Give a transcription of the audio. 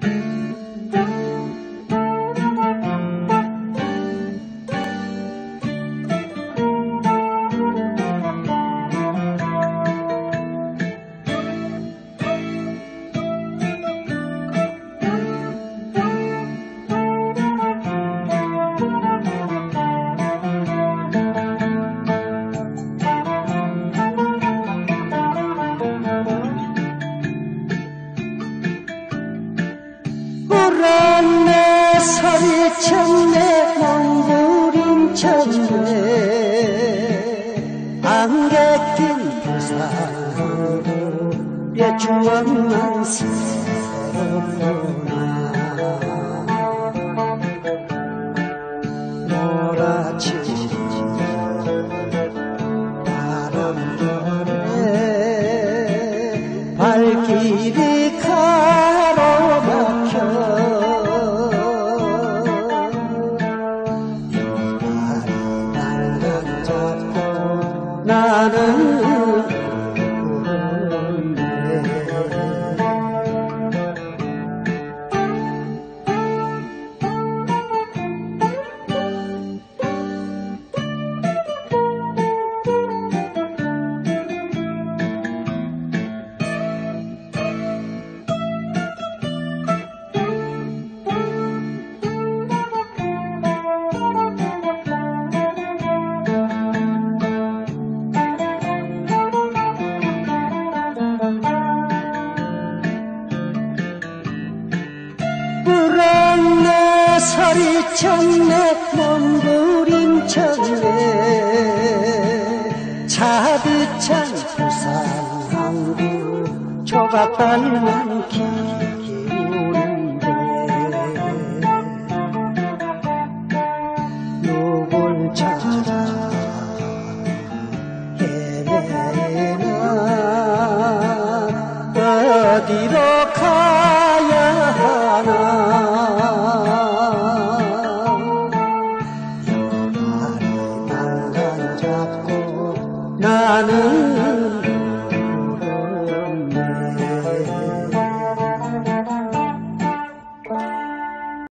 울었네 소리쳤네 몽부림쳤네 안개 낀 부산항구의 추억만 새롭구나 몰아치는 바람결에 발길이 가로막혀 나는 울었네 소리쳤네 몸부림쳤네 차디찬 부산항구 조각발만 기울는데 누굴 찾아 헤매나 어디로 가야 하나 나는